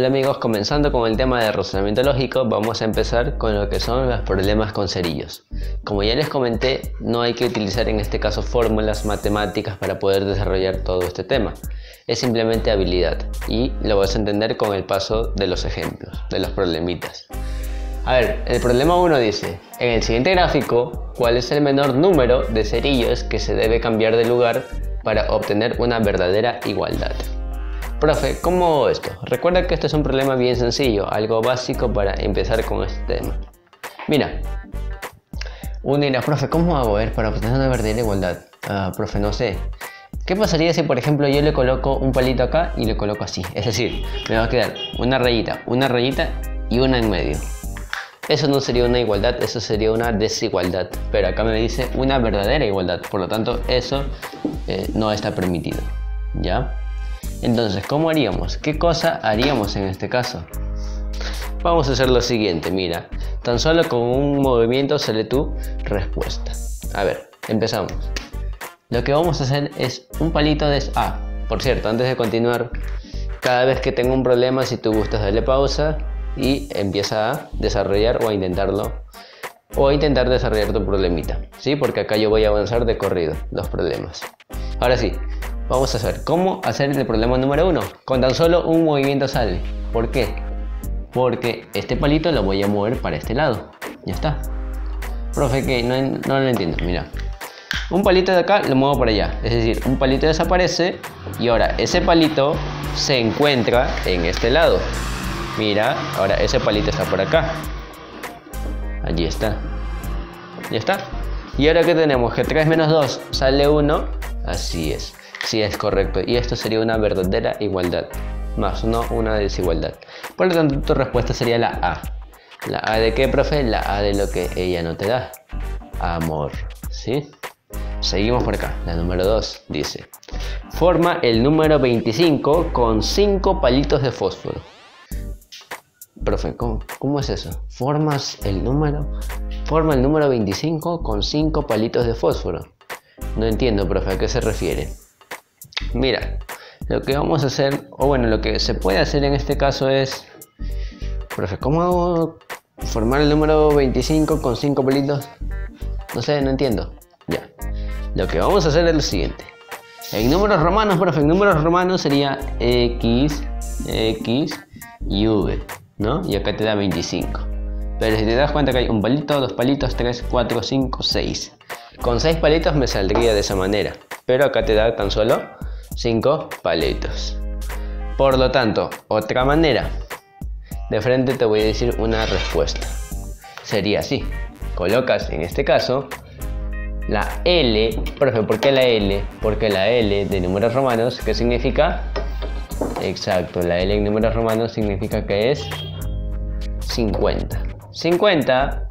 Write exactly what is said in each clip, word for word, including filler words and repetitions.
Hola amigos, comenzando con el tema de razonamiento lógico, vamos a empezar con lo que son los problemas con cerillos. Como ya les comenté, no hay que utilizar en este caso fórmulas matemáticas para poder desarrollar todo este tema. Es simplemente habilidad y lo vas a entender con el paso de los ejemplos, de los problemitas. A ver, el problema uno dice, en el siguiente gráfico, ¿cuál es el menor número de cerillos que se debe cambiar de lugar para obtener una verdadera igualdad? Profe, ¿cómo hago esto? Recuerda que esto es un problema bien sencillo, algo básico para empezar con este tema. Mira, uno dirá, profe, ¿cómo hago a ver, para obtener una verdadera igualdad? Ah, profe, no sé. ¿Qué pasaría si, por ejemplo, yo le coloco un palito acá y le coloco así? Es decir, me va a quedar una rayita, una rayita y una en medio. Eso no sería una igualdad, eso sería una desigualdad. Pero acá me dice una verdadera igualdad, por lo tanto, eso eh, no está permitido. ¿Ya? Entonces, ¿cómo haríamos? ¿Qué cosa haríamos en este caso? Vamos a hacer lo siguiente, mira. Tan solo con un movimiento sale tu respuesta. A ver, empezamos. Lo que vamos a hacer es un palito de... Ah, por cierto, antes de continuar, cada vez que tengo un problema, si tú gustas, dale pausa y empieza a desarrollar o a intentarlo. O a intentar desarrollar tu problemita, ¿sí? Porque acá yo voy a avanzar de corrido los problemas. Ahora sí. Vamos a hacer cómo hacer el problema número uno. Con tan solo un movimiento sale. ¿Por qué? Porque este palito lo voy a mover para este lado. Ya está. Profe, que no, no lo entiendo. Mira. Un palito de acá lo muevo para allá. Es decir, un palito desaparece y ahora ese palito se encuentra en este lado. Mira, ahora ese palito está por acá. Allí está. Ya está. Y ahora que tenemos que tres menos dos sale uno. Así es. Sí, es correcto. Y esto sería una verdadera igualdad. Más, no una desigualdad. Por lo tanto, tu respuesta sería la A. ¿La A de qué, profe? La A de lo que ella no te da. Amor. ¿Sí? Seguimos por acá. La número dos dice: forma el número veinticinco con cinco palitos de fósforo. Profe, ¿cómo, cómo es eso? ¿Formas el número? Forma el número veinticinco con cinco palitos de fósforo. No entiendo, profe, ¿a qué se refiere? Mira, lo que vamos a hacer, o bueno, lo que se puede hacer en este caso es... Profe, ¿cómo hago formar el número veinticinco con cinco palitos? No sé, no entiendo. Ya. Lo que vamos a hacer es lo siguiente. En números romanos, profe, en números romanos sería X, X y V, ¿no? Y acá te da veinticinco. Pero si te das cuenta que hay un palito, dos palitos, tres, cuatro, cinco, seis. Con seis palitos me saldría de esa manera. Pero acá te da tan solo cinco palitos. Por lo tanto, otra manera. De frente te voy a decir una respuesta. Sería así. Colocas en este caso la L. Profe, ¿por qué la L? Porque la L de números romanos, ¿qué significa? Exacto, la L en números romanos significa que es cincuenta. cincuenta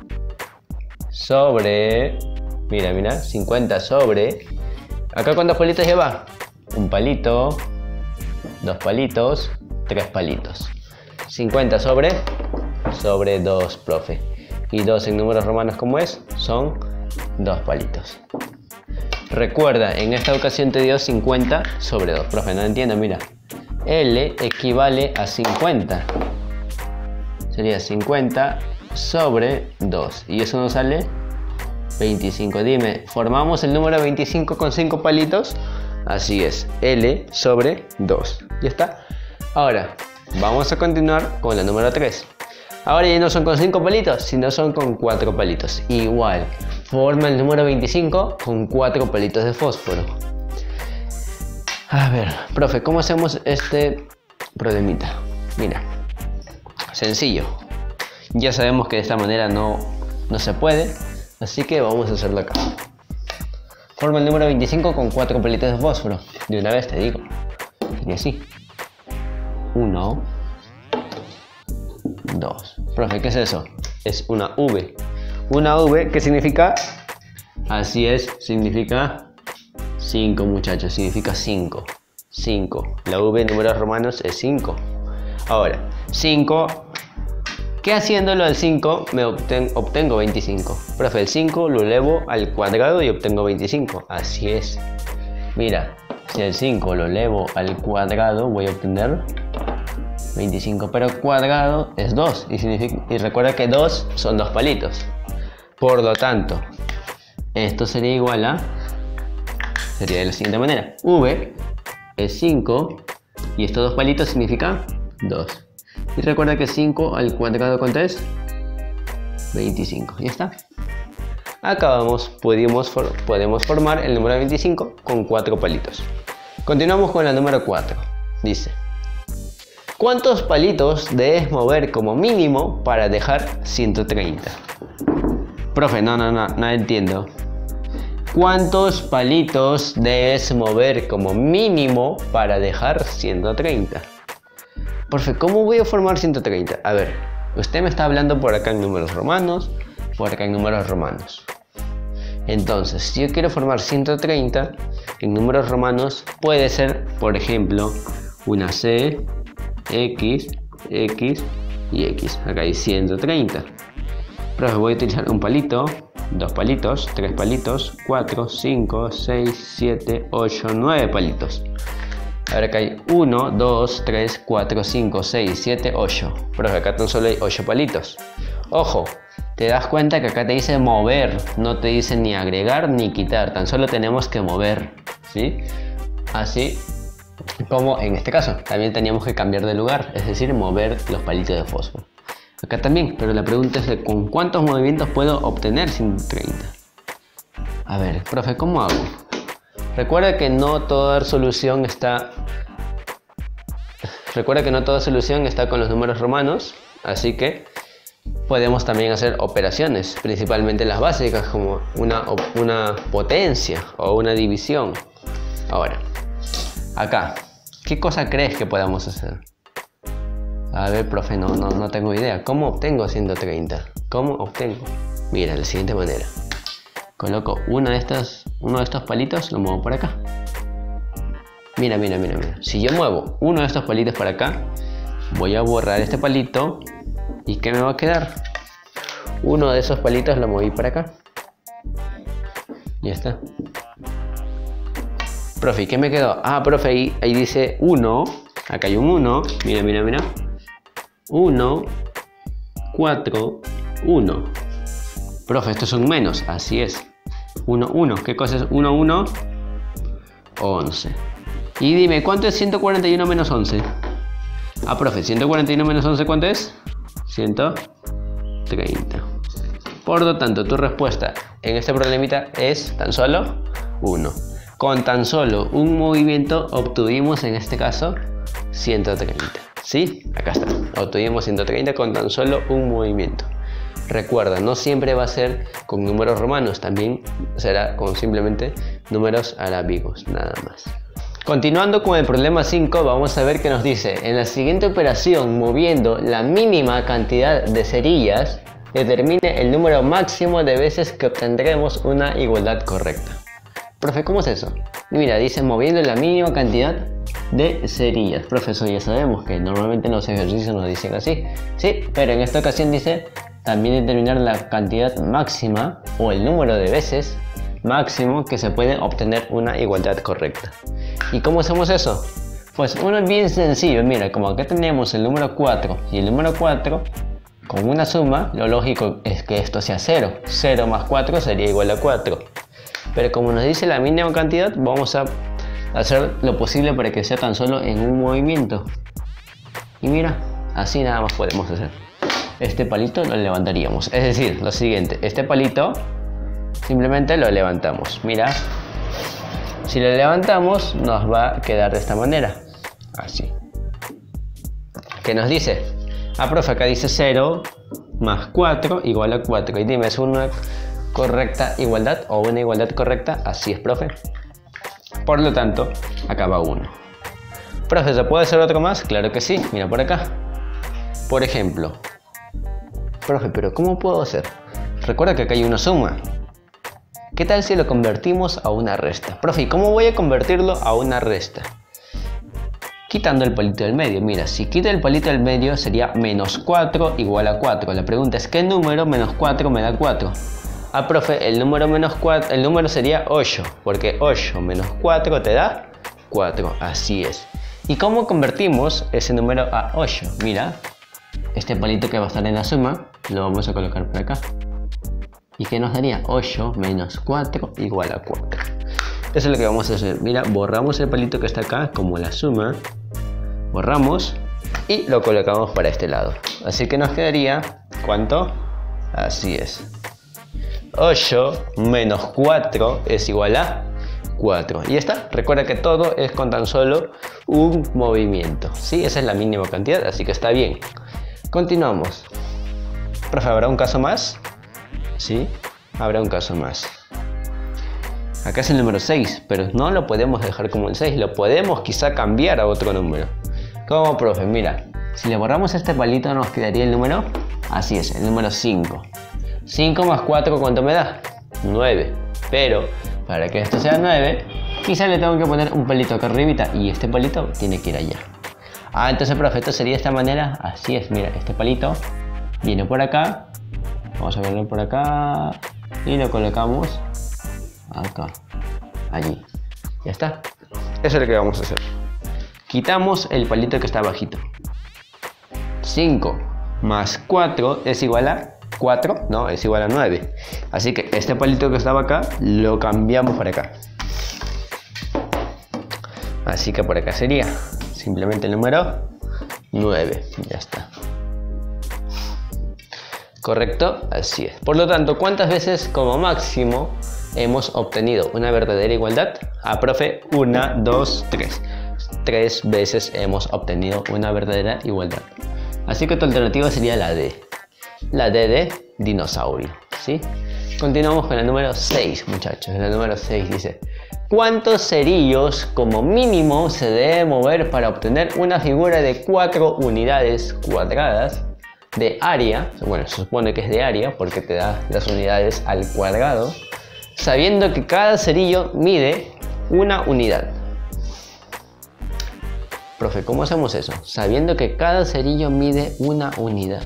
sobre... Mira, mira, cincuenta sobre... ¿Acá cuántos palitos lleva? Un palito, dos palitos, tres palitos. cincuenta sobre, sobre dos, profe. Y dos en números romanos, ¿cómo es? Son dos palitos. Recuerda, en esta ocasión te dio cincuenta sobre dos. Profe, no entiendo, mira. L equivale a cincuenta. Sería cincuenta sobre dos. Y eso nos sale veinticinco. Dime, ¿formamos el número veinticinco con cinco palitos? Así es, L sobre dos. Ya está. Ahora, vamos a continuar con la número tres. Ahora ya no son con cinco palitos, sino son con cuatro palitos. Igual, forma el número veinticinco con cuatro palitos de fósforo. A ver, profe, ¿cómo hacemos este problemita? Mira, sencillo. Ya sabemos que de esta manera no, no se puede. Así que vamos a hacerlo acá. Forma el número veinticinco con cuatro palitos de fósforo. De una vez te digo. Y así. uno, dos. Profe, ¿qué es eso? Es una V. Una V, ¿qué significa? Así es, significa cinco, muchachos. Significa cinco. cinco. La V en números romanos es cinco. Ahora, cinco... ¿Qué haciéndolo al cinco me obten, obtengo veinticinco? Profe, el cinco lo elevo al cuadrado y obtengo veinticinco. Así es. Mira, si el cinco lo elevo al cuadrado voy a obtener veinticinco, pero cuadrado es dos. Y, significa, y recuerda que dos son dos palitos. Por lo tanto, esto sería igual a... Sería de la siguiente manera. V es cinco y estos dos palitos significan dos. Y recuerda que cinco al cuadrado, ¿cuánto es? veinticinco. Ya está. Acabamos, pudimos for, podemos formar el número veinticinco con cuatro palitos. Continuamos con la número cuatro. Dice: ¿cuántos palitos debes mover como mínimo para dejar ciento treinta? Profe, no, no, no, no entiendo. ¿Cuántos palitos debes mover como mínimo para dejar ciento treinta? Profe, ¿cómo voy a formar ciento treinta? A ver, usted me está hablando por acá en números romanos, por acá en números romanos. Entonces, si yo quiero formar ciento treinta en números romanos, puede ser, por ejemplo, una C, X, X y X. Acá hay ciento treinta. Pero voy a utilizar un palito, dos palitos, tres palitos, cuatro, cinco, seis, siete, ocho, nueve palitos. Ahora acá hay uno, dos, tres, cuatro, cinco, seis, siete, ocho. Pero acá tan solo hay ocho palitos. Ojo, te das cuenta que acá te dice mover, no te dice ni agregar ni quitar, tan solo tenemos que mover, ¿sí? Así como en este caso, también teníamos que cambiar de lugar, es decir, mover los palitos de fósforo. Acá también, pero la pregunta es de ¿con cuántos movimientos puedo obtener ciento treinta? A ver, profe, ¿cómo hago? Recuerda que no toda solución está... Recuerda que no toda solución está con los números romanos, así que podemos también hacer operaciones, principalmente las básicas, como una, una potencia o una división. Ahora, acá, ¿qué cosa crees que podamos hacer? A ver, profe, no, no, no tengo idea. ¿Cómo obtengo ciento treinta? ¿Cómo obtengo? Mira, de la siguiente manera. Coloco uno de estos, uno de estos palitos, lo muevo por acá. Mira, mira, mira, mira. Si yo muevo uno de estos palitos para acá, voy a borrar este palito. ¿Y qué me va a quedar? Uno de esos palitos lo moví para acá. Ya está. Profe, ¿y qué me quedó? Ah, profe, ahí, ahí dice uno. Acá hay un uno. Mira, mira, mira. uno, cuatro, uno. Profe, estos son menos. Así es. uno, uno. ¿Qué cosa es uno, uno? once. Y dime, ¿cuánto es ciento cuarenta y uno menos once? Ah, profe, ciento cuarenta y uno menos once, ¿cuánto es? ciento treinta. Por lo tanto, tu respuesta en este problemita es tan solo uno. Con tan solo un movimiento obtuvimos en este caso ciento treinta. ¿Sí? Acá está. Obtuvimos ciento treinta con tan solo un movimiento. Recuerda, no siempre va a ser con números romanos, también será con simplemente números arábigos, nada más. Continuando con el problema cinco, vamos a ver qué nos dice. En la siguiente operación, moviendo la mínima cantidad de cerillas, determine el número máximo de veces que obtendremos una igualdad correcta. Profe, ¿cómo es eso? Mira, dice moviendo la mínima cantidad de cerillas. Profesor, ya sabemos que normalmente en los ejercicios nos dicen así. Sí, pero en esta ocasión dice también determinar la cantidad máxima o el número de veces máximo que se puede obtener una igualdad correcta. ¿Y cómo hacemos eso? Pues uno es bien sencillo. Mira, como acá tenemos el número cuatro y el número cuatro, con una suma, lo lógico es que esto sea cero. cero más cuatro sería igual a cuatro. Pero como nos dice la mínima cantidad, vamos a hacer lo posible para que sea tan solo en un movimiento. Y mira, así nada más podemos hacer. Este palito lo levantaríamos. Es decir, lo siguiente, este palito simplemente lo levantamos. Mira, si lo levantamos nos va a quedar de esta manera. Así. ¿Qué nos dice? Ah, profe, acá dice cero más cuatro igual a cuatro. Y dime, ¿es una correcta igualdad o una igualdad correcta? Así es, profe. Por lo tanto, acá va uno. Profe, ¿se puede hacer otro más? Claro que sí. Mira por acá. Por ejemplo. Profe, ¿pero cómo puedo hacer? Recuerda que acá hay una suma. ¿Qué tal si lo convertimos a una resta? Profe, ¿y cómo voy a convertirlo a una resta? Quitando el palito del medio. Mira, si quito el palito del medio sería menos cuatro igual a cuatro. La pregunta es, ¿qué número menos cuatro me da cuatro? Ah, profe, el número menos cuatro, el número sería ocho, porque ocho menos cuatro te da cuatro, así es. ¿Y cómo convertimos ese número a ocho? Mira, este palito que va a estar en la suma, lo vamos a colocar por acá. ¿Y qué nos daría? ocho menos cuatro igual a cuatro. Eso es lo que vamos a hacer. Mira, borramos el palito que está acá como la suma. Borramos y lo colocamos para este lado. Así que nos quedaría, ¿cuánto? Así es. ocho menos cuatro es igual a cuatro. Y ya está. Recuerda que todo es con tan solo un movimiento. ¿Sí? Esa es la mínima cantidad, así que está bien. Continuamos. Profe, ¿habrá un caso más? Sí, habrá un caso más. Acá es el número seis, pero no lo podemos dejar como el seis. Lo podemos quizá cambiar a otro número. ¿Cómo, profe? Mira, si le borramos este palito nos quedaría el número... Así es, el número cinco. cinco más cuatro, ¿cuánto me da? nueve. Pero para que esto sea nueve, quizá le tengo que poner un palito acá arribita y este palito tiene que ir allá. Ah, entonces, profe, esto sería de esta manera. Así es, mira, este palito viene por acá. Vamos a verlo por acá y lo colocamos acá, allí. Ya está. Eso es lo que vamos a hacer. Quitamos el palito que está abajito. cinco más cuatro es igual a cuatro, no, es igual a nueve. Así que este palito que estaba acá lo cambiamos para acá. Así que por acá sería simplemente el número nueve. Ya está. ¿Correcto? Así es. Por lo tanto, ¿cuántas veces como máximo hemos obtenido una verdadera igualdad? Ah, profe, una, dos, tres. Tres veces hemos obtenido una verdadera igualdad. Así que tu alternativa sería la D. La D de dinosaurio, ¿sí? Continuamos con el número seis, muchachos. El número seis dice: ¿cuántos cerillos como mínimo se debe mover para obtener una figura de cuatro unidades cuadradas de área? Bueno, se supone que es de área porque te da las unidades al cuadrado, sabiendo que cada cerillo mide una unidad. Profe, ¿cómo hacemos eso? Sabiendo que cada cerillo mide una unidad.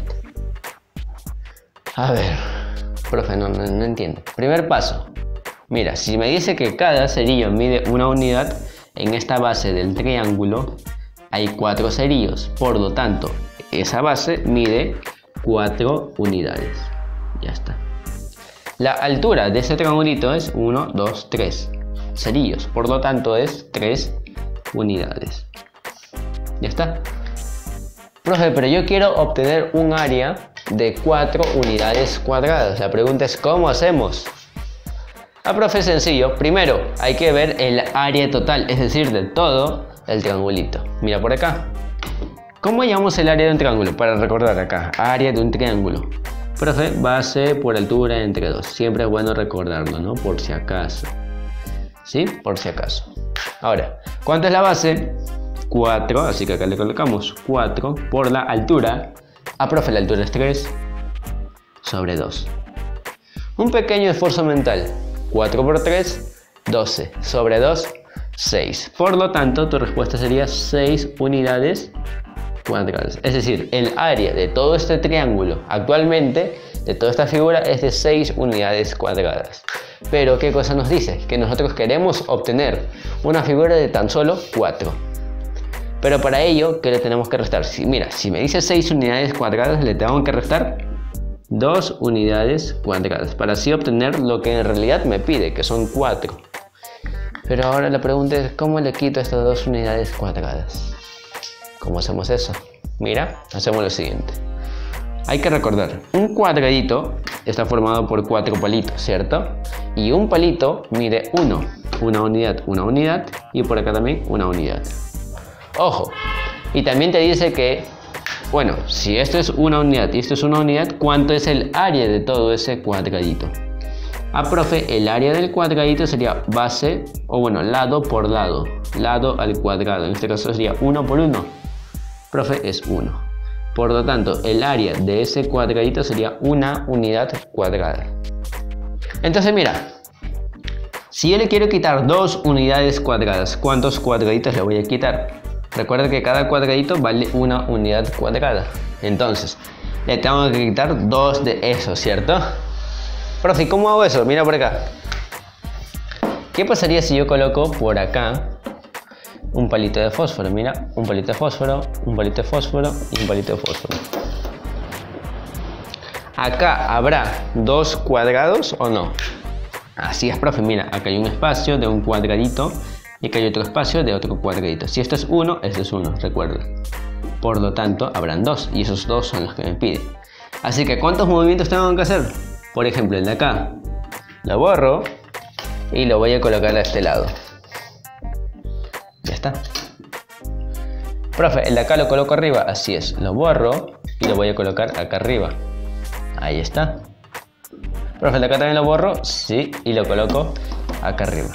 A ver, profe, no, no, no entiendo. Primer paso. Mira, si me dice que cada cerillo mide una unidad, en esta base del triángulo hay cuatro cerillos. Por lo tanto, esa base mide cuatro unidades. Ya está. La altura de ese triangulito es uno, dos, tres cerillos. Por lo tanto, es tres unidades. Ya está. Profe, pero yo quiero obtener un área de cuatro unidades cuadradas. La pregunta es, ¿cómo hacemos? Ah, profe, es sencillo. Primero, hay que ver el área total, es decir, de todo el triangulito. Mira por acá. ¿Cómo llamamos el área de un triángulo? Para recordar acá, área de un triángulo. Profe, base por altura entre dos. Siempre es bueno recordarlo, ¿no? Por si acaso. ¿Sí? Por si acaso. Ahora, ¿cuánto es la base? cuatro, así que acá le colocamos cuatro por la altura. Ah, profe, la altura es tres sobre dos. Un pequeño esfuerzo mental. cuatro por tres, doce. Sobre dos, seis. Por lo tanto, tu respuesta sería seis unidades cuadradas. Es decir, el área de todo este triángulo actualmente, de toda esta figura, es de seis unidades cuadradas. Pero, ¿qué cosa nos dice? Que nosotros queremos obtener una figura de tan solo cuatro. Pero para ello, ¿qué le tenemos que restar? Si, mira, si me dice seis unidades cuadradas, le tengo que restar dos unidades cuadradas para así obtener lo que en realidad me pide, que son cuatro. Pero ahora la pregunta es, ¿cómo le quito estas dos unidades cuadradas? ¿Cómo hacemos eso? Mira, hacemos lo siguiente. Hay que recordar, un cuadradito está formado por cuatro palitos, ¿cierto? Y un palito mide uno, una unidad, una unidad, y por acá también una unidad. Ojo, y también te dice que, bueno, si esto es una unidad y esto es una unidad, ¿cuánto es el área de todo ese cuadradito? Ah, profe, el área del cuadradito sería base, o bueno, lado por lado, lado al cuadrado. En este caso sería uno por uno. Profe, es uno. Por lo tanto, el área de ese cuadradito sería una unidad cuadrada. Entonces, mira, si yo le quiero quitar dos unidades cuadradas, ¿cuántos cuadraditos le voy a quitar? Recuerda que cada cuadradito vale una unidad cuadrada. Entonces, le tengo que quitar dos de esos, ¿cierto? Profe, ¿cómo hago eso? Mira por acá. ¿Qué pasaría si yo coloco por acá un palito de fósforo. Mira, un palito de fósforo, un palito de fósforo y un palito de fósforo. Acá habrá dos cuadrados o no. Así es, profe. Mira, acá hay un espacio de un cuadradito y acá hay otro espacio de otro cuadradito. Si esto es uno, este es uno, recuerda. Por lo tanto, habrán dos y esos dos son los que me pide. Así que, ¿cuántos movimientos tengo que hacer? Por ejemplo, el de acá lo borro y lo voy a colocar a este lado. Ya está. Profe, el de acá lo coloco arriba. Así es, lo borro y lo voy a colocar acá arriba. Ahí está. Profe, el de acá también lo borro. Sí, y lo coloco acá arriba.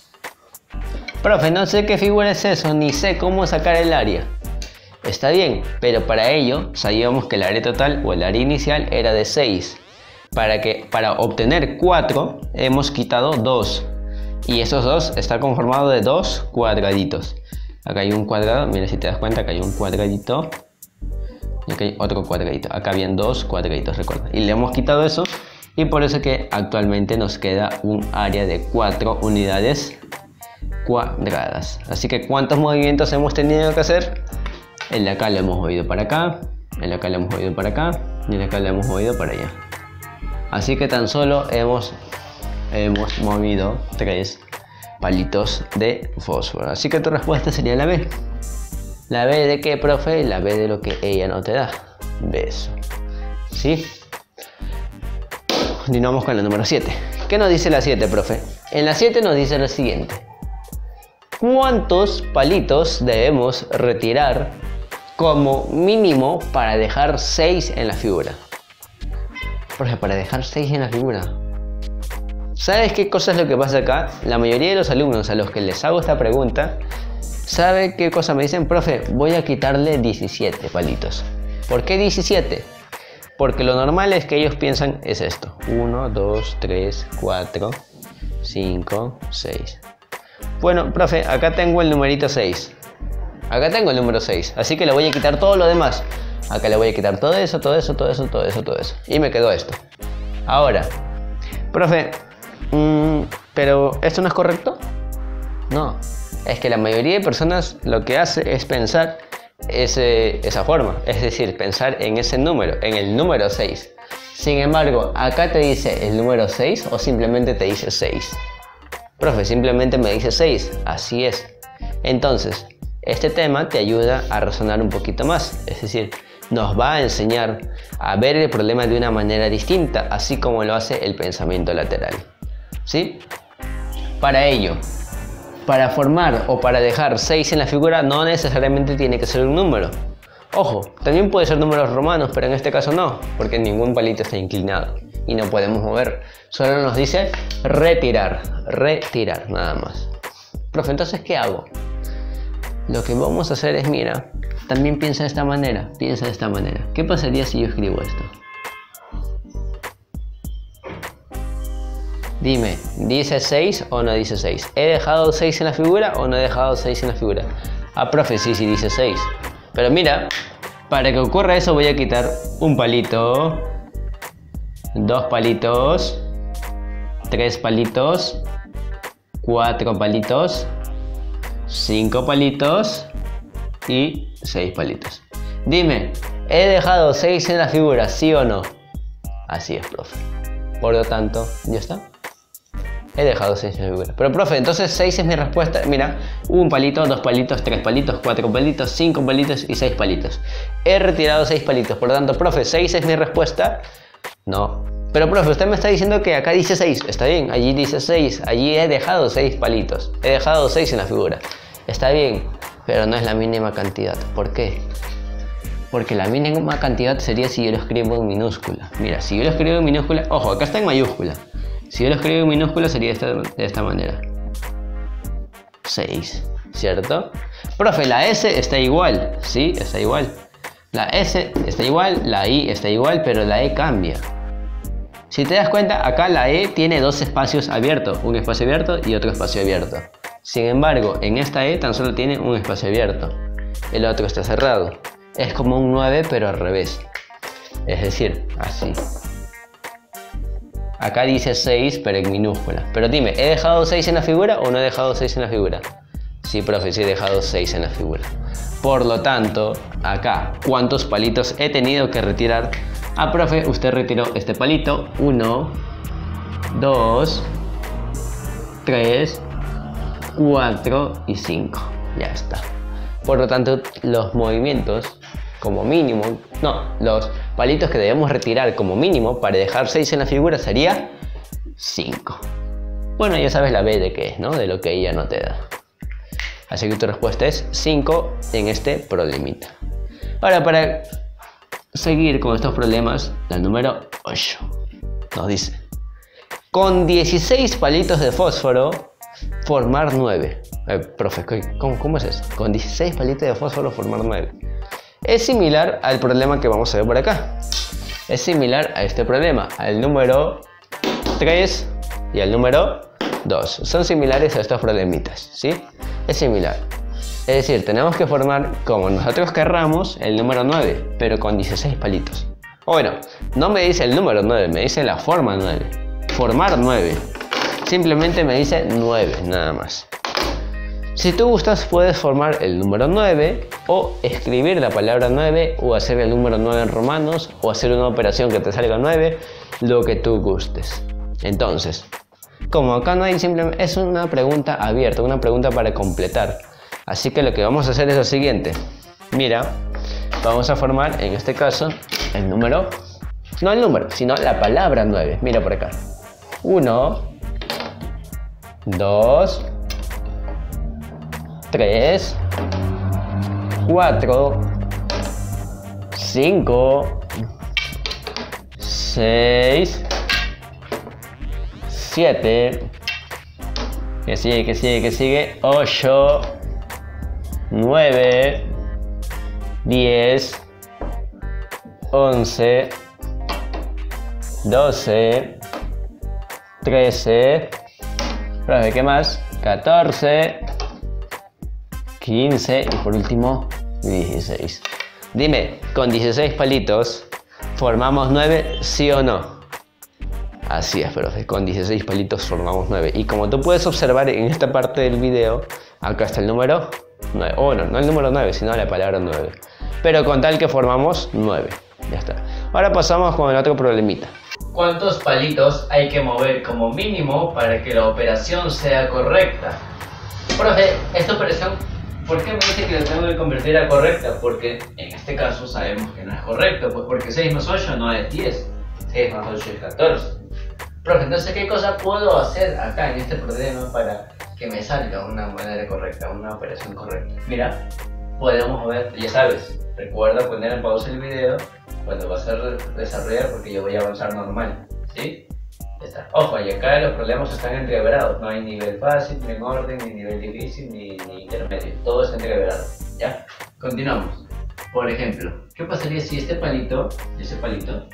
Profe, no sé qué figura es eso, ni sé cómo sacar el área. Está bien, pero para ello sabíamos que el área total o el área inicial era de seis. Para, que, para obtener cuatro hemos quitado dos. Y esos dos están conformados de dos cuadraditos. Acá hay un cuadrado, mira si te das cuenta, acá hay un cuadradito. Y acá hay otro cuadradito. Acá habían dos cuadraditos, recuerda. Y le hemos quitado eso. Y por eso que actualmente nos queda un área de cuatro unidades cuadradas. Así que ¿cuántos movimientos hemos tenido que hacer? El de acá lo hemos movido para acá, el de acá lo hemos movido para acá y el de acá lo hemos movido para allá. Así que tan solo hemos, hemos movido tres palitos de fósforo. Así que tu respuesta sería la B. ¿La B de qué, profe? La B de lo que ella no te da. Beso. ¿Sí? Continuamos con la número siete. ¿Qué nos dice la siete, profe? En la siete nos dice lo siguiente. ¿Cuántos palitos debemos retirar como mínimo para dejar seis en la figura? Profe, para dejar seis en la figura. ¿Sabes qué cosa es lo que pasa acá? La mayoría de los alumnos a los que les hago esta pregunta, ¿sabe qué cosa me dicen? Profe, voy a quitarle diecisiete palitos. ¿Por qué diecisiete? Porque lo normal es que ellos piensan es esto. uno, dos, tres, cuatro, cinco, seis. Bueno, profe, acá tengo el numerito seis. Acá tengo el número seis. Así que le voy a quitar todo lo demás. Acá le voy a quitar todo eso, todo eso, todo eso, todo eso, todo eso. Y me quedó esto. Ahora, profe, mmm, ¿pero esto no es correcto? No. Es que la mayoría de personas lo que hace es pensar ese, esa forma. Es decir, pensar en ese número, en el número seis. Sin embargo, acá te dice el número seis o simplemente te dice seis. Profe, simplemente me dice seis. Así es. Entonces, este tema te ayuda a razonar un poquito más. Es decir, nos va a enseñar a ver el problema de una manera distinta, así como lo hace el pensamiento lateral. ¿Sí? Para ello, para formar o para dejar seis en la figura no necesariamente tiene que ser un número. Ojo, también puede ser números romanos, pero en este caso no, porque ningún palito está inclinado y no podemos mover. Solo nos dice retirar, retirar, nada más. Profe, entonces, ¿qué hago? Lo que vamos a hacer es, mira, también piensa de esta manera, piensa de esta manera. ¿Qué pasaría si yo escribo esto? Dime, ¿dice seis o no dice seis? ¿He dejado seis en la figura o no he dejado seis en la figura? Ah, profe, sí, sí dice seis. Pero mira, para que ocurra eso voy a quitar un palito, dos palitos, tres palitos, cuatro palitos, cinco palitos y seis palitos. Dime, ¿he dejado seis en la figura, sí o no? Así es, profe. Por lo tanto, ya está. He dejado seis en la figura. Pero, profe, entonces seis es mi respuesta. Mira, un palito, dos palitos, tres palitos, cuatro palitos, cinco palitos y seis palitos. He retirado seis palitos. Por lo tanto, profe, seis es mi respuesta. No. Pero, profe, usted me está diciendo que acá dice seis. Está bien, allí dice seis. Allí he dejado seis palitos. He dejado seis en la figura. Está bien, pero no es la mínima cantidad. ¿Por qué? Porque la mínima cantidad sería si yo lo escribo en minúscula. Mira, si yo lo escribo en minúscula... Ojo, acá está en mayúscula. Si yo lo escribo en minúscula sería de esta, de esta manera. seis, ¿cierto? Profe, la S está igual. Sí, está igual. La S está igual, la I está igual, pero la E cambia. Si te das cuenta, acá la E tiene dos espacios abiertos. Un espacio abierto y otro espacio abierto. Sin embargo, en esta E tan solo tiene un espacio abierto. El otro está cerrado. Es como un nueve, pero al revés. Es decir, así. Acá dice seis, pero en minúscula. Pero dime, ¿he dejado seis en la figura o no he dejado seis en la figura? Sí, profe, sí he dejado seis en la figura. Por lo tanto, acá, ¿cuántos palitos he tenido que retirar? Ah, profe, usted retiró este palito. uno, dos, tres, cuatro y cinco. Ya está. Por lo tanto, los movimientos como mínimo, no, los palitos que debemos retirar como mínimo para dejar seis en la figura sería cinco. Bueno, ya sabes la B de qué es, ¿no? De lo que ella no te da. Así que tu respuesta es cinco en este problemita. Ahora, para seguir con estos problemas, el número ocho nos dice: con dieciséis palitos de fósforo, formar nueve. Eh, profe, ¿cómo, ¿cómo es eso? Con dieciséis palitos de fósforo, formar nueve. Es similar al problema que vamos a ver por acá. Es similar a este problema, al número tres y al número dos. Son similares a estos problemitas, ¿sí? Es similar. Es decir, tenemos que formar, como nosotros querramos, el número nueve, pero con dieciséis palitos. O bueno, no me dice el número nueve, me dice la forma nueve. Formar nueve. Simplemente me dice nueve, nada más. Si tú gustas, puedes formar el número nueve o escribir la palabra nueve o hacer el número nueve en romanos o hacer una operación que te salga nueve, lo que tú gustes. Entonces, como acá no hay, simplemente es una pregunta abierta, una pregunta para completar. Así que lo que vamos a hacer es lo siguiente. Mira, vamos a formar en este caso el número, no el número, sino la palabra nueve. Mira por acá. uno, dos, tres, cuatro, cinco, seis, siete, que sigue, que sigue, que sigue, ocho, nueve, diez, once, doce, trece, profe, ¿qué más? catorce, quince y por último dieciséis. Dime, ¿con dieciséis palitos formamos nueve, sí o no? Así es, profe, con dieciséis palitos formamos nueve. Y como tú puedes observar en esta parte del video, acá está el número nueve. O bueno, no el número nueve, sino la palabra nueve. Pero con tal que formamos nueve. Ya está. Ahora pasamos con el otro problemita. ¿Cuántos palitos hay que mover como mínimo para que la operación sea correcta? Profe, esta operación, ¿por qué me dice que la tengo que convertir a correcta? Porque en este caso sabemos que no es correcto, pues porque seis más ocho no es diez, seis más ocho es catorce. Profe, entonces, ¿qué cosa puedo hacer acá en este problema para que me salga una manera correcta, una operación correcta? Mira, podemos ver, ya sabes, recuerda poner en pausa el video cuando vas a desarrollar porque yo voy a avanzar normal, ¿sí? Ya está. Ojo, y acá los problemas están entreverados, no hay nivel fácil, ni en orden, ni nivel difícil, ni, ni intermedio, todo está entreverado, ¿ya? Continuamos. Por ejemplo, ¿qué pasaría si este palito, ese palito,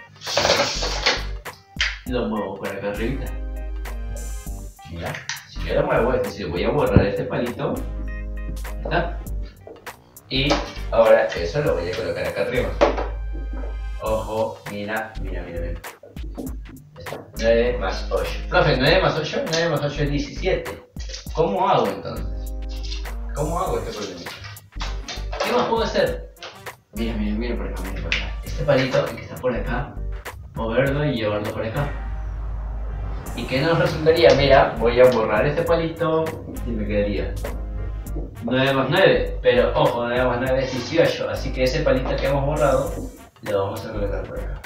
lo muevo por acá arriba? Mira, si yo lo muevo, es decir, voy a borrar este palito, ¿está? Y ahora eso lo voy a colocar acá arriba. Ojo, mira, mira, mira, mira. nueve más ocho. Profe, nueve más ocho, nueve más ocho es diecisiete. ¿Cómo hago entonces? ¿Cómo hago este problema? ¿Qué más puedo hacer? Mira, mira, mira por acá, mira por acá. Este palito, el que está por acá, moverlo y llevarlo por acá. ¿Y qué nos resultaría? Mira, voy a borrar este palito y me quedaría nueve más nueve, pero ojo, nueve más nueve es dieciocho, así que ese palito que hemos borrado lo vamos a colocar por acá.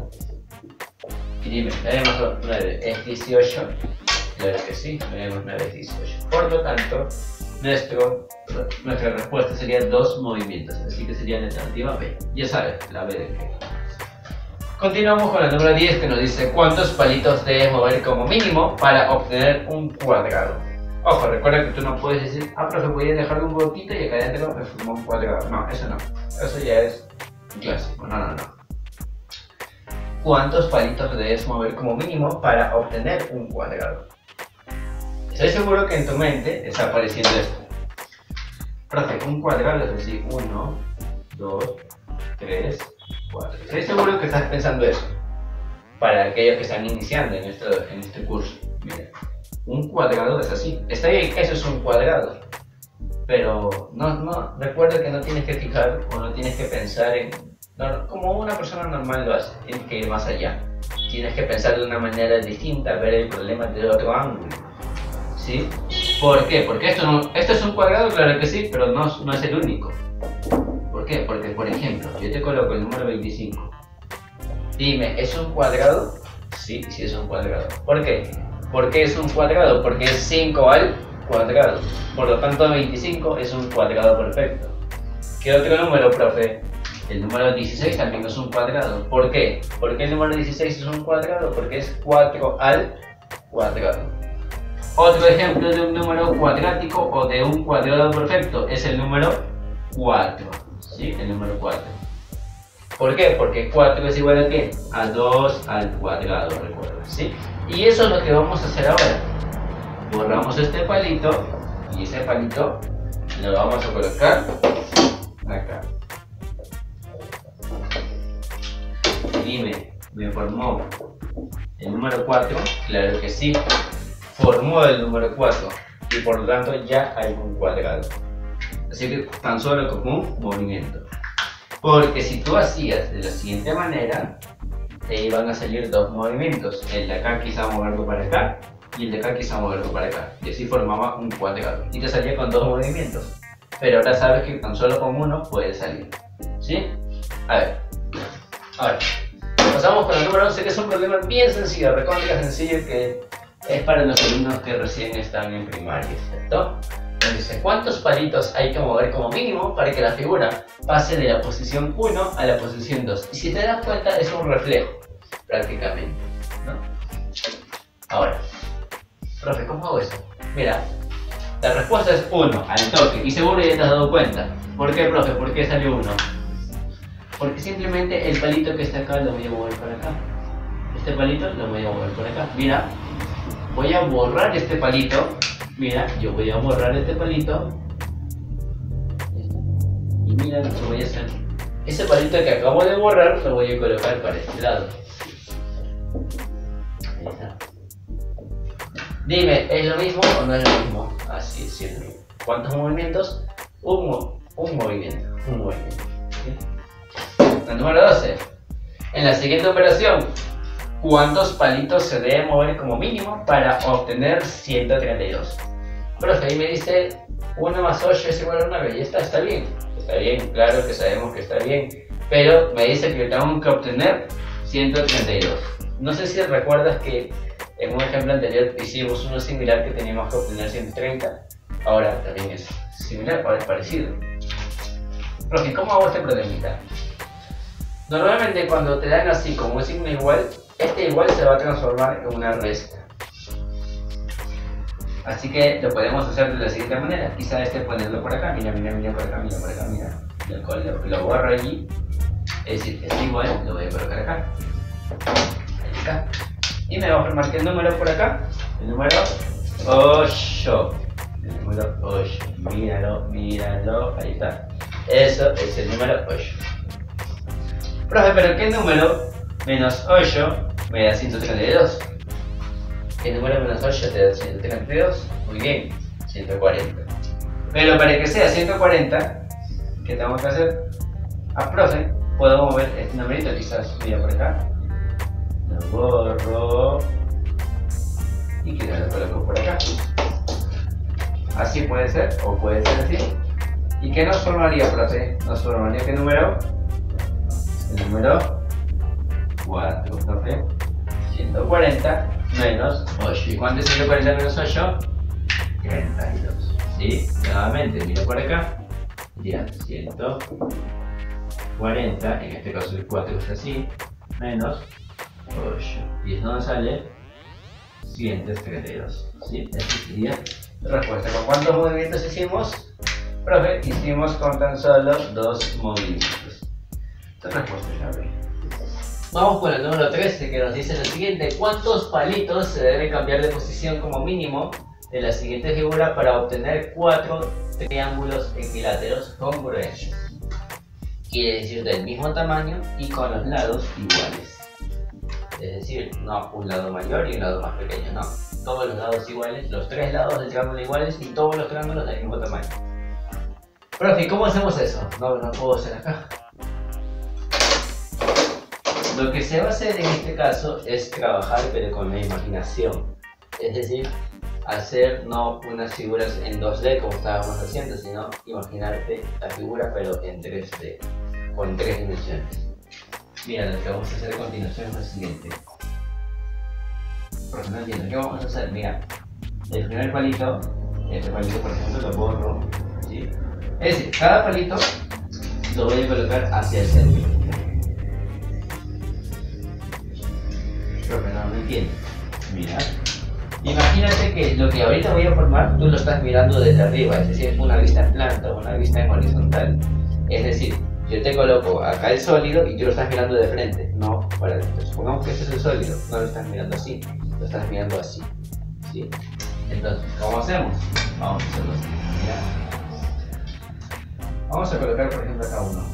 Y dime, nueve más nueve es dieciocho, claro que sí, nueve más nueve es dieciocho. Por lo tanto, nuestro, nuestra respuesta sería dos movimientos, así que sería la alternativa B. Ya sabes, la B de qué. Continuamos con la número diez que nos dice cuántos palitos debes mover como mínimo para obtener un cuadrado. Ojo, recuerda que tú no puedes decir, ah, profe, voy a dejarle un huequito y acá adentro me formó un cuadrado. No, eso no. Eso ya es clásico. No, no, no. ¿Cuántos palitos debes mover como mínimo para obtener un cuadrado? Estoy seguro que en tu mente está apareciendo esto. Profe, un cuadrado es decir, uno, dos, tres, cuatro. Estoy seguro que estás pensando eso. Para aquellos que están iniciando en este, en este curso. Mira. Un cuadrado es así. Está bien, eso es un cuadrado. pero no, no, recuerda que no tienes que fijar o no tienes que pensar en, no, como una persona normal lo hace, tienes que ir más allá. Tienes que pensar de una manera distinta, ver el problema desde otro ángulo, ¿sí? ¿Por qué? Porque esto, no, esto es un cuadrado, claro que sí, pero no, no es el único. ¿Por qué? Porque, por ejemplo, yo te coloco el número veinticinco. Dime, ¿es un cuadrado? Sí, sí es un cuadrado. ¿Por qué? ¿Por qué es un cuadrado? Porque es cinco al cuadrado. Por lo tanto, veinticinco es un cuadrado perfecto. ¿Qué otro número, profe? El número dieciséis también es un cuadrado. ¿Por qué? ¿Por qué el número dieciséis es un cuadrado? Porque es cuatro al cuadrado. Otro ejemplo de un número cuadrático o de un cuadrado perfecto es el número cuatro. ¿Sí? El número cuatro. ¿Por qué? Porque cuatro es igual a ¿qué? A dos al cuadrado, recuerda, ¿sí? Y eso es lo que vamos a hacer ahora. Borramos este palito y ese palito lo vamos a colocar acá. Dime, ¿me formó el número cuatro? Claro que sí, formó el número cuatro y por lo tanto ya hay un cuadrado. Así que tan solo como un movimiento. Porque si tú hacías de la siguiente manera, te iban a salir dos movimientos. El de acá quizá moverlo para acá y el de acá quizá moverlo para acá. Y así formaba un cuadrado. Y te salía con dos movimientos. Pero ahora sabes que tan solo con uno puede salir. ¿Sí? A ver. Ahora, pasamos con el número once, que es un problema bien sencillo, recontra sencillo, que es para los alumnos que recién están en primaria, ¿cierto? Entonces, ¿cuántos palitos hay que mover como mínimo para que la figura pase de la posición uno a la posición dos? Y si te das cuenta, es un reflejo, prácticamente, ¿no? Ahora, profe, ¿cómo hago eso? Mira, la respuesta es uno, al toque, y seguro ya te has dado cuenta. ¿Por qué, profe? ¿Por qué salió uno? Porque simplemente el palito que está acá lo voy a mover para acá. Este palito lo voy a mover por acá. Mira, voy a borrar este palito. Mira, yo voy a borrar este palito. Y mira lo que voy a hacer. Ese palito que acabo de borrar lo voy a colocar para este lado. Ahí está. Dime, ¿es lo mismo o no es lo mismo? Así es, es lo mismo. ¿Cuántos movimientos? Un, un movimiento. Un movimiento. ¿Sí? La número doce. En la siguiente operación, ¿cuántos palitos se debe mover como mínimo para obtener ciento treinta y dos? Profe, ahí me dice uno más ocho es igual a nueve. Y está, está bien. Está bien, claro que sabemos que está bien. Pero me dice que tengo que obtener ciento treinta y dos. No sé si recuerdas que en un ejemplo anterior hicimos uno similar que teníamos que obtener ciento treinta. Ahora también es similar, ahora es parecido. Profe, ¿cómo hago este problemita? Normalmente cuando te dan así como un signo igual, este igual se va a transformar en una resta. Así que lo podemos hacer de la siguiente manera. Quizá este ponerlo por acá, mira, mira, mira por acá, mira por acá, mira. Lo, lo, lo borro allí. Es decir, este igual lo voy a colocar acá. Ahí acá. Y me va a formar que el número por acá, el número ocho. El número ocho. Míralo, míralo, ahí está. Eso es el número ocho. Profe, ¿pero qué número menos ocho me da ciento treinta y dos? ¿Qué número menos ocho te da ciento treinta y dos? Muy bien, ciento cuarenta. Pero para que sea ciento cuarenta, ¿qué tengo que hacer? Ah, profe, puedo mover este numerito quizás, mira por acá. Lo borro. Y quizás lo coloco por acá. Así puede ser, o puede ser así. ¿Y qué nos formaría, profe? Nos formaría ¿qué número? El número cuatro, profe. ciento cuarenta menos ocho. ¿Y cuánto es ciento cuarenta menos ocho? treinta y dos. ¿Sí? Nuevamente, miro por acá. Ya, ciento cuarenta, en este caso el cuatro es así, menos ocho. Y eso nos sale ciento treinta y dos. ¿Sí? Esta sería la respuesta. ¿Con cuántos movimientos hicimos? Profe, hicimos con tan solo dos movimientos. Esta respuesta ya ve. Vamos con el número trece, que nos dice lo siguiente: ¿cuántos palitos se debe cambiar de posición como mínimo de la siguiente figura para obtener cuatro triángulos equiláteros congruentes? Quiere decir del mismo tamaño y con los lados iguales. Es decir, no un lado mayor y un lado más pequeño, no. Todos los lados iguales, los tres lados del triángulo iguales y todos los triángulos del mismo tamaño. Profe, ¿cómo hacemos eso? No, no puedo hacer acá. Lo que se va a hacer en este caso es trabajar pero con la imaginación. Es decir, hacer no unas figuras en dos D como estábamos haciendo, sino imaginarte la figura pero en tres D, o en tres dimensiones. Mira, lo que vamos a hacer a continuación es lo siguiente. Porque no entiendo, ¿qué vamos a hacer? Mira, el primer palito, este palito por ejemplo lo borro, ¿sí? Es decir, cada palito lo voy a colocar hacia el centro. Profe, no, no entiendo. Mira, imagínate que lo que ahorita voy a formar tú lo estás mirando desde arriba, es decir, una vista en planta o una vista en horizontal. Es decir, yo te coloco acá el sólido y tú lo estás mirando de frente, no para adentro. Supongamos que este es el sólido, no lo estás mirando así, lo estás mirando así, ¿sí? Entonces, ¿cómo hacemos? Vamos a hacerlo así, mira. Vamos a colocar por ejemplo acá uno.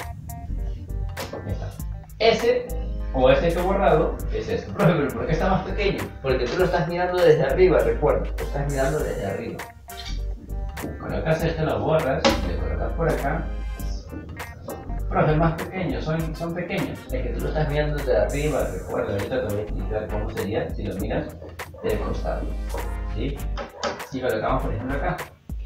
Ese o este que he borrado es esto. Pero ¿por qué está más pequeño? Porque tú lo estás mirando desde arriba, recuerda, lo estás mirando desde arriba. Colocas esto, lo borras, le colocas por acá. Profe, más pequeños, son, son pequeños. Es que tú lo estás mirando desde arriba, recuerda, ahorita te voy a explicar cómo sería si lo miras del costado. ¿Sí? Si colocamos por ejemplo acá.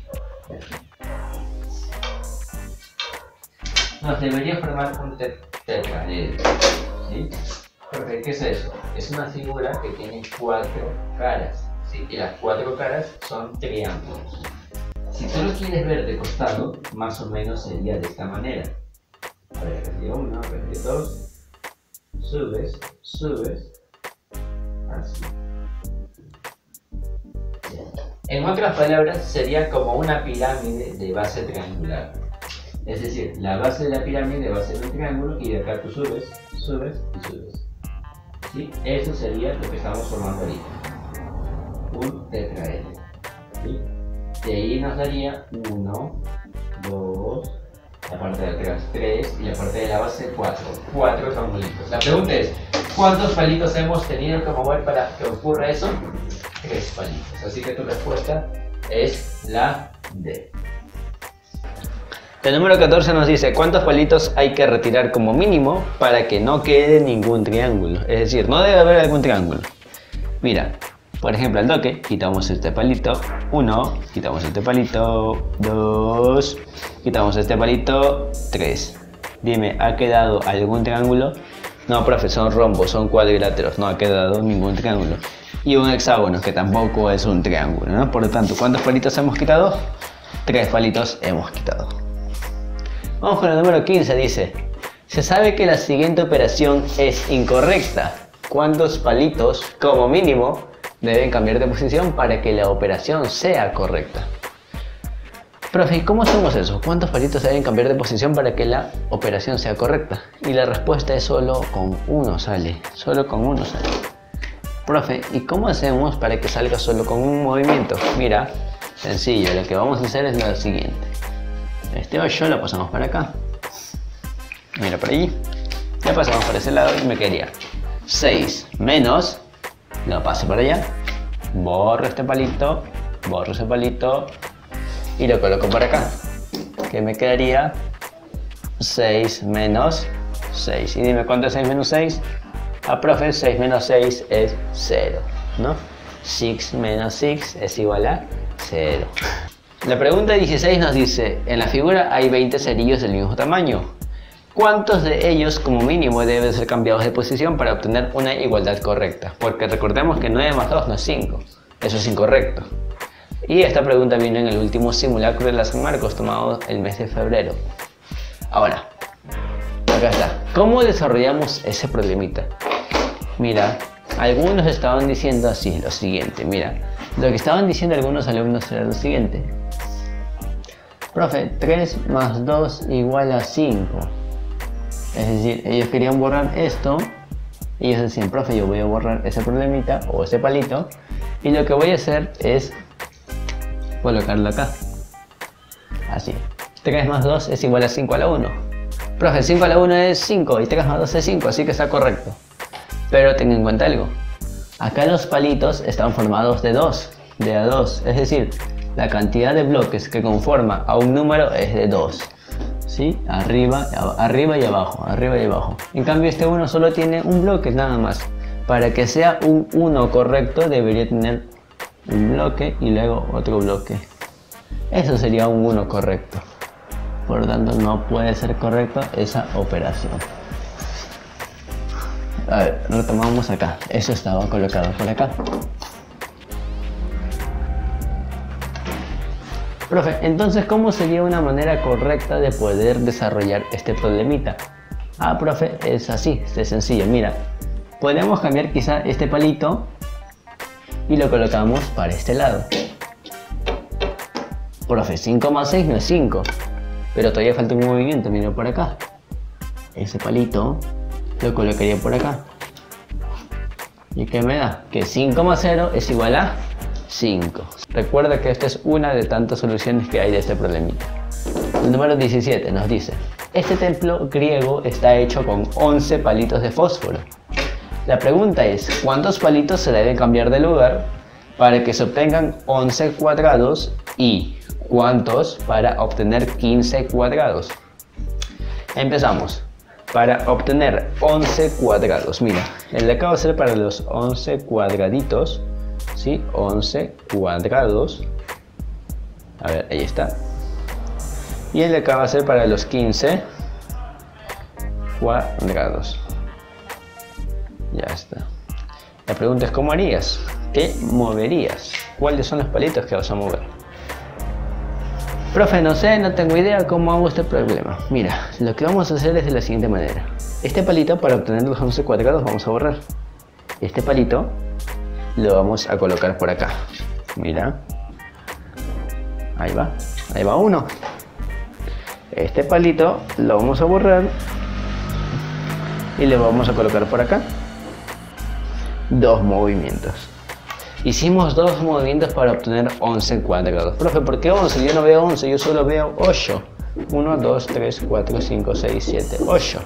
Nos debería formar un tetraedro. ¿Sí? Porque, ¿qué es eso? Es una figura que tiene cuatro caras, ¿sí? Y las cuatro caras son triángulos. Si tú lo quieres ver de costado, más o menos sería de esta manera. A ver, repite uno, repite dos, subes, subes, así. En otras palabras, sería como una pirámide de base triangular. Es decir, la base de la pirámide va a ser un triángulo y de acá tú subes, subes y subes. ¿Sí? Eso sería lo que estamos formando ahorita. Un tetraedro. ¿Sí? De ahí nos daría uno, dos, la parte de atrás tres y la parte de la base cuatro. cuatro triangulitos. La pregunta es, ¿cuántos palitos hemos tenido que mover para que ocurra eso? tres palitos. Así que tu respuesta es la D. El número catorce nos dice cuántos palitos hay que retirar como mínimo para que no quede ningún triángulo. Es decir, no debe haber algún triángulo. Mira, por ejemplo, al toque, quitamos este palito, uno, quitamos este palito, dos, quitamos este palito, tres. Dime, ¿ha quedado algún triángulo? No, profe, son rombos, son cuadriláteros, no ha quedado ningún triángulo. Y un hexágono, que tampoco es un triángulo, ¿no? Por lo tanto, ¿cuántos palitos hemos quitado? Tres palitos hemos quitado. Vamos con el número quince, dice, se sabe que la siguiente operación es incorrecta. ¿Cuántos palitos, como mínimo, deben cambiar de posición para que la operación sea correcta? Profe, ¿cómo hacemos eso? ¿Cuántos palitos deben cambiar de posición para que la operación sea correcta? Y la respuesta es solo con uno sale, solo con uno sale. Profe, ¿y cómo hacemos para que salga solo con un movimiento? Mira, sencillo, lo que vamos a hacer es lo siguiente. Este ocho lo pasamos para acá. Mira por allí. Ya pasamos por ese lado y me quedaría seis menos, lo paso para allá, borro este palito, borro ese palito y lo coloco por acá. Que me quedaría seis menos seis. Y dime, ¿cuánto es seis menos seis? Ah, profe, seis menos seis es cero, ¿no? seis menos seis es igual a cero. La pregunta dieciséis nos dice, en la figura hay veinte cerillos del mismo tamaño. ¿Cuántos de ellos como mínimo deben ser cambiados de posición para obtener una igualdad correcta? Porque recordemos que nueve más dos no es cinco. Eso es incorrecto. Y esta pregunta vino en el último simulacro de la San Marcos tomado el mes de febrero. Ahora, acá está. ¿Cómo desarrollamos ese problemita? Mira, algunos estaban diciendo así, lo siguiente. Mira, lo que estaban diciendo algunos alumnos era lo siguiente. Profe, tres más dos igual a cinco. Es decir, ellos querían borrar esto. Y ellos decían, profe, yo voy a borrar ese problemita o ese palito. Y lo que voy a hacer es colocarlo acá. Así. tres más dos es igual a cinco a la uno. Profe, cinco a la uno es cinco y tres más dos es cinco, así que está correcto. Pero ten en cuenta algo. Acá los palitos están formados de dos, de a dos. Es decir, la cantidad de bloques que conforma a un número es de dos. ¿Sí? Arriba, arriba y abajo, arriba y abajo. En cambio este uno solo tiene un bloque nada más. Para que sea un uno correcto debería tener un bloque y luego otro bloque. Eso sería un uno correcto. Por lo tanto no puede ser correcto esa operación. A ver, retomamos acá. Eso estaba colocado por acá. Profe, entonces, ¿cómo sería una manera correcta de poder desarrollar este problemita? Ah, profe, es así, es sencillo. Mira, podemos cambiar quizá este palito y lo colocamos para este lado. Profe, cinco más seis no es cinco, pero todavía falta un movimiento, mira por acá. Ese palito lo colocaría por acá. ¿Y qué me da? Que cinco más cero es igual a cinco. Recuerda que esta es una de tantas soluciones que hay de este problemita. El número diecisiete nos dice: este templo griego está hecho con once palitos de fósforo. La pregunta es, ¿cuántos palitos se deben cambiar de lugar para que se obtengan once cuadrados y cuántos para obtener quince cuadrados? Empezamos. Para obtener once cuadrados, mira, el de acá va a ser para los once cuadraditos. ¿Sí? once cuadrados. A ver, ahí está. Y el de acá va a ser para los quince cuadrados. Ya está. La pregunta es, ¿cómo harías? ¿Qué moverías? ¿Cuáles son los palitos que vas a mover? Profe, no sé, no tengo idea cómo hago este problema. Mira, lo que vamos a hacer es de la siguiente manera. Este palito, para obtener los once cuadrados, vamos a borrar. Este palito lo vamos a colocar por acá. Mira. Ahí va. Ahí va uno. Este palito lo vamos a borrar y le vamos a colocar por acá. Dos movimientos. Hicimos dos movimientos para obtener once cuadrados. Profe, ¿por qué once? Yo no veo once, yo solo veo ocho. uno, dos, tres, cuatro, cinco, seis, siete, ocho.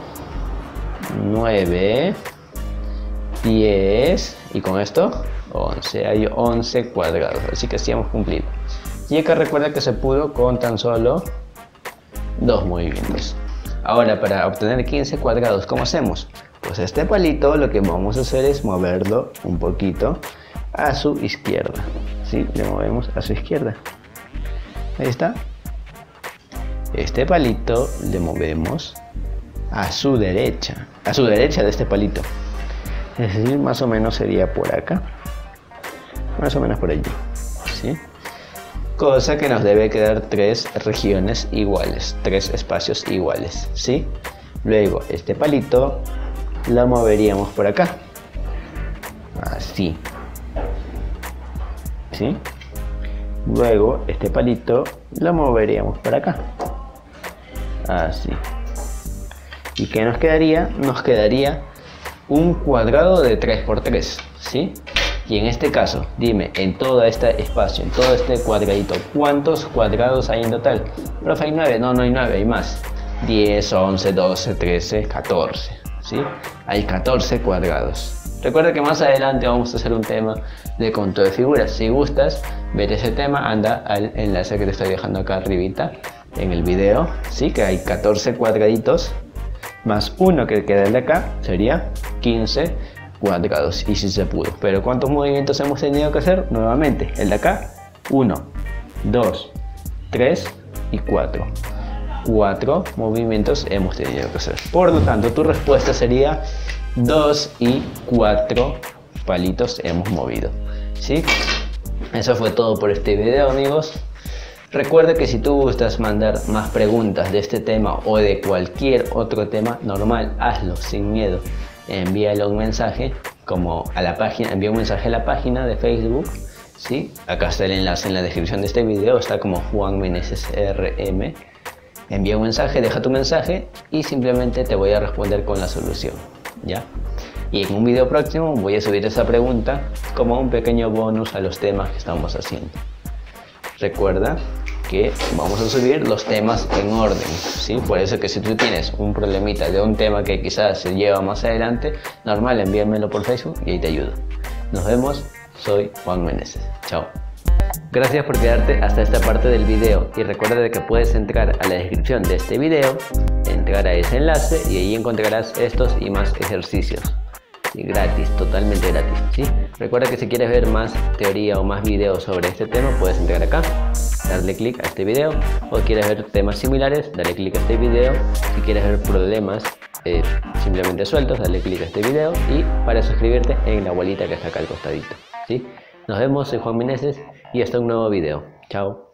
nueve. diez. Y con esto, once. Hay once cuadrados. Así que sí hemos cumplido. Y acá recuerda que se pudo con tan solo dos movimientos. Ahora, para obtener quince cuadrados, ¿cómo hacemos? Pues este palito lo que vamos a hacer es moverlo un poquito a su izquierda. ¿Sí? Le movemos a su izquierda. Ahí está. Este palito le movemos a su derecha. A su derecha de este palito. Es decir, más o menos sería por acá. Más o menos por allí. ¿Sí? Cosa que nos debe quedar tres regiones iguales. Tres espacios iguales. ¿Sí? Luego, este palito lo moveríamos por acá. Así. ¿Sí? Luego, este palito lo moveríamos por acá. Así. ¿Y qué nos quedaría? Nos quedaría un cuadrado de tres por tres, ¿sí? Y en este caso, dime, en todo este espacio, en todo este cuadradito, ¿cuántos cuadrados hay en total? Profe, ¿hay nueve? No, no hay nueve, hay más. diez, once, doce, trece, catorce, ¿sí? Hay catorce cuadrados. Recuerda que más adelante vamos a hacer un tema de control de figuras. Si gustas ver ese tema, anda al enlace que te estoy dejando acá arribita en el video, ¿sí? Que hay catorce cuadraditos más uno que queda el de acá, sería quince cuadrados, y si se pudo. Pero ¿cuántos movimientos hemos tenido que hacer? Nuevamente, el de acá, uno, dos, tres y cuatro. cuatro movimientos hemos tenido que hacer. Por lo tanto, tu respuesta sería dos y cuatro palitos hemos movido. ¿Sí? Eso fue todo por este video, amigos. Recuerda que si tú gustas mandar más preguntas de este tema o de cualquier otro tema normal, hazlo sin miedo. Envíale un mensaje como a la página, envía un mensaje a la página de Facebook, ¿sí? Acá está el enlace en la descripción de este video, está como Juan Meneses R M. Envía un mensaje, deja tu mensaje y simplemente te voy a responder con la solución, ¿ya? Y en un video próximo voy a subir esa pregunta como un pequeño bonus a los temas que estamos haciendo. Recuerda que vamos a subir los temas en orden, ¿sí? Por eso que si tú tienes un problemita de un tema que quizás se lleva más adelante, normal, envíamelo por Facebook y ahí te ayudo. Nos vemos, soy Juan Meneses. Chao. Gracias por quedarte hasta esta parte del video y recuerda de que puedes entrar a la descripción de este video, entrar a ese enlace y ahí encontrarás estos y más ejercicios. Sí, gratis, totalmente gratis, ¿sí? Recuerda que si quieres ver más teoría o más videos sobre este tema, puedes entrar acá, darle clic a este video, o quieres ver temas similares, dale clic a este video. Si quieres ver problemas eh, simplemente sueltos, dale clic a este video, y para suscribirte en la bolita que está acá al costadito, ¿sí? Nos vemos, soy Juan Meneses y hasta un nuevo video. Chao.